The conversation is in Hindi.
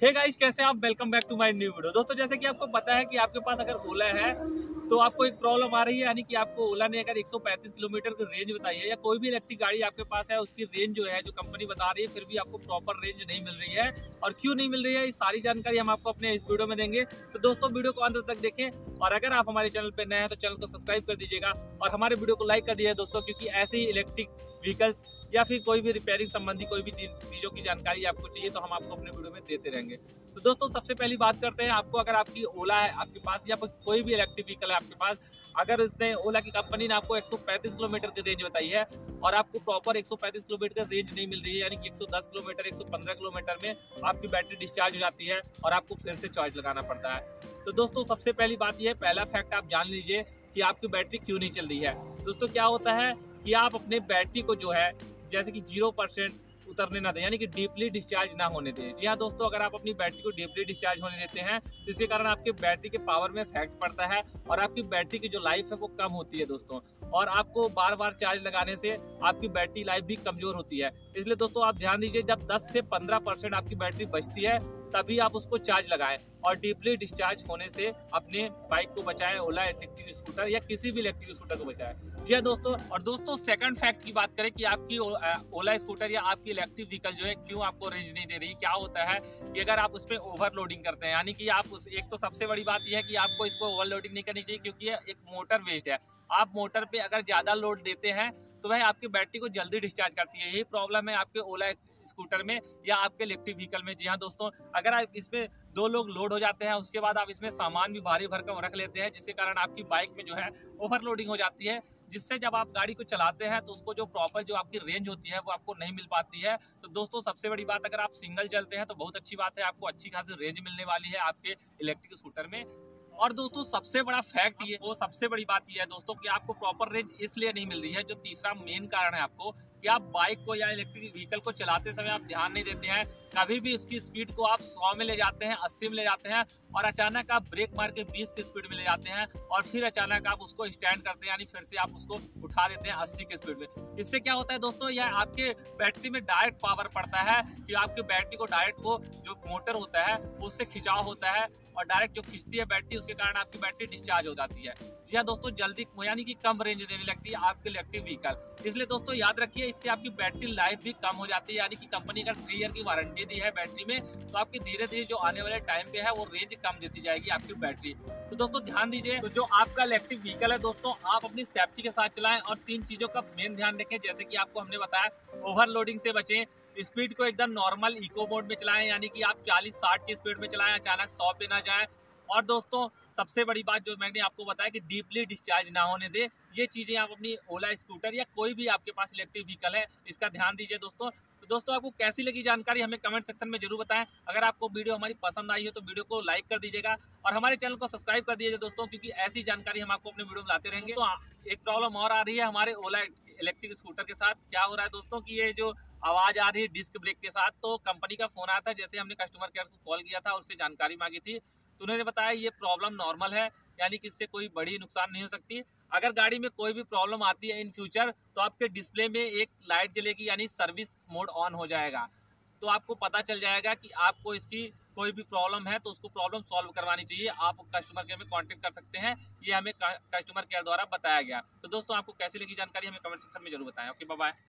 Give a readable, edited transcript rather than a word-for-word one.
हे गाइस, कैसे आप? Welcome back to my new video. दोस्तों, जैसे कि आपको पता है कि आपके पास अगर ओला है तो आपको एक प्रॉब्लम आ रही है, यानी कि आपको ओला ने अगर 135 किलोमीटर की रेंज बताई है या कोई भी इलेक्ट्रिक गाड़ी आपके पास है, उसकी रेंज जो है जो कंपनी बता रही है, फिर भी आपको प्रॉपर रेंज नहीं मिल रही है। और क्यों नहीं मिल रही है, ये सारी जानकारी हम आपको अपने इस वीडियो में देंगे। तो दोस्तों, वीडियो को अंत तक देखें और अगर आप हमारे चैनल पर नए हैं तो चैनल को सब्सक्राइब कर दीजिएगा और हमारे वीडियो को लाइक कर दीजिए दोस्तों, क्योंकि ऐसे ही इलेक्ट्रिक व्हीकल्स या फिर कोई भी रिपेयरिंग संबंधी कोई भी चीज़ों की जानकारी आपको चाहिए तो हम आपको अपने वीडियो में देते रहेंगे। तो दोस्तों, सबसे पहली बात करते हैं, आपको अगर आपकी ओला है आपके पास या कोई भी इलेक्ट्रिक व्हीकल है आपके पास, अगर इसने ओला की कंपनी ने आपको 135 किलोमीटर की रेंज बताई है और आपको प्रॉपर 135 किलोमीटर रेंज नहीं मिल रही है, यानी कि 110 किलोमीटर 115 किलोमीटर में आपकी बैटरी डिस्चार्ज हो जाती है और आपको फिर से चार्ज लगाना पड़ता है। तो दोस्तों, सबसे पहली बात यह है, पहला फैक्ट आप जान लीजिए कि आपकी बैटरी क्यों नहीं चल रही है। दोस्तों, क्या होता है कि आप अपने बैटरी को जो है जैसे कि 0% उतरने ना दें, यानी कि डीपली डिस्चार्ज ना होने दें। जी हाँ दोस्तों, अगर आप अपनी बैटरी को डीपली डिस्चार्ज होने देते हैं तो इसके कारण आपके बैटरी के पावर में इफेक्ट पड़ता है और आपकी बैटरी की जो लाइफ है वो कम होती है दोस्तों। और आपको बार बार चार्ज लगाने से आपकी बैटरी लाइफ भी कमजोर होती है। इसलिए दोस्तों, आप ध्यान दीजिए, जब 10 से 15% आपकी बैटरी बचती है तभी आप उसको चार्ज लगाएं और डीपली डिस्चार्ज होने से अपने बाइक को बचाएं, ओला इलेक्ट्रिक स्कूटर या किसी भी इलेक्ट्रिक स्कूटर को बचाएं। जी हाँ दोस्तों, और दोस्तों सेकंड फैक्ट की बात करें कि आपकी ओला स्कूटर या आपकी इलेक्ट्रिक व्हीकल जो है क्यों आपको रेंज नहीं दे रही। क्या होता है कि अगर आप उसमें ओवरलोडिंग करते हैं, यानी कि आप एक तो सबसे बड़ी बात यह है कि आपको इसको ओवरलोडिंग नहीं करनी चाहिए, क्योंकि ये एक मोटर वेस्ट है। आप मोटर पे अगर ज्यादा लोड देते हैं तो वह आपकी बैटरी को जल्दी डिस्चार्ज करती है। यही प्रॉब्लम है आपके ओला स्कूटर में या आपके इलेक्ट्रिक व्हीकल में। जी हाँ दोस्तों, अगर आप इसमें 2 लोग लोड हो जाते हैं, उसके बाद आप इसमें सामान भी भारी भरकम रख लेते हैं, जिसके कारण आपकी बाइक में जो है ओवरलोडिंग हो जाती है, जिससे जब आप गाड़ी को चलाते हैं तो उसको जो प्रॉपर जो आपकी रेंज होती है वो आपको नहीं मिल पाती है। तो दोस्तों, सबसे बड़ी बात, अगर आप सिंगल चलते हैं तो बहुत अच्छी बात है, आपको अच्छी खासी रेंज मिलने वाली है आपके इलेक्ट्रिक स्कूटर में। और दोस्तों, सबसे बड़ा फैक्ट ये, वो सबसे बड़ी बात ये है दोस्तों कि आपको प्रॉपर रेंज इसलिए नहीं मिल रही है। जो तीसरा मेन कारण है आपको कि आप बाइक को या इलेक्ट्रिक व्हीकल को चलाते समय आप ध्यान नहीं देते हैं। कभी भी उसकी स्पीड को आप 100 में ले जाते हैं, 80 में ले जाते हैं और अचानक आप ब्रेक मार के 20 की स्पीड में ले जाते हैं और फिर अचानक आप उसको स्टैंड करते हैं, यानी फिर से आप उसको उठा देते हैं 80 की स्पीड में। इससे क्या होता है दोस्तों, यह आपके बैटरी में डायरेक्ट पावर पड़ता है कि आपके बैटरी को डायरेक्ट वो जो मोटर होता है उससे खिंचाव होता है और डायरेक्ट जो खिंचती है बैटरी, उसके कारण आपकी बैटरी डिस्चार्ज हो जाती है। जी हाँ दोस्तों, जल्दी यानी कि कम रेंज देने लगती है आपके इलेक्ट्रिक व्हीकल। इसलिए दोस्तों याद रखिए, इससे आपकी बैटरी लाइफ भी कम हो जाती है, यानी कि कंपनी अगर 3 ईयर की वारंटी दी है बैटरी में तो आपकी धीरे धीरे जो आने वाले टाइम पे है वो रेंज कम देती जाएगी आपकी बैटरी। तो दोस्तों ध्यान दीजिए, तो जो आपका इलेक्ट्रिक व्हीकल है दोस्तों, आप अपनी सेफ्टी के साथ चलाएं और 3 चीजों का मेन ध्यान रखें। जैसे कि आपको हमने बताया, ओवरलोडिंग से बचें, स्पीड को एकदम नॉर्मल इको मोड में चलाएं, यानी कि आप 40-60 की स्पीड में चलाएं, अचानक 100 पे ना जाएं। और दोस्तों, सबसे बड़ी बात जो मैंने आपको बताया कि डीपली डिस्चार्ज ना होने दे। ये चीजें आप अपनी ओला स्कूटर या कोई भी आपके पास इलेक्ट्रिक व्हीकल है, इसका ध्यान दीजिए दोस्तों। तो दोस्तों, आपको कैसी लगी जानकारी हमें कमेंट सेक्शन में जरूर बताएं। अगर आपको वीडियो हमारी पसंद आई हो तो वीडियो को लाइक कर दीजिएगा और हमारे चैनल को सब्सक्राइब कर दीजिएगा दोस्तों, क्योंकि ऐसी जानकारी हम आपको अपने वीडियो में लाते रहेंगे। तो एक प्रॉब्लम और आ रही है हमारे ओला इलेक्ट्रिक स्कूटर के साथ। क्या हो रहा है दोस्तों कि ये जो आवाज आ रही है डिस्क ब्रेक के साथ, तो कंपनी का फोन आया था, जैसे हमने कस्टमर केयर को कॉल किया था, उससे जानकारी मांगी थी, तो उन्होंने बताया ये प्रॉब्लम नॉर्मल है, यानी कि इससे कोई बड़ी नुकसान नहीं हो सकती। अगर गाड़ी में कोई भी प्रॉब्लम आती है इन फ्यूचर तो आपके डिस्प्ले में एक लाइट जलेगी, यानी सर्विस मोड ऑन हो जाएगा, तो आपको पता चल जाएगा कि आपको इसकी कोई भी प्रॉब्लम है तो उसको प्रॉब्लम सॉल्व करवानी चाहिए। आप कस्टमर केयर में कांटेक्ट कर सकते हैं, ये हमें कस्टमर केयर द्वारा बताया गया। तो दोस्तों, आपको कैसी लगी जानकारी हमें कमेंट सेक्शन में जरूर बताएं। Okay, bye bye.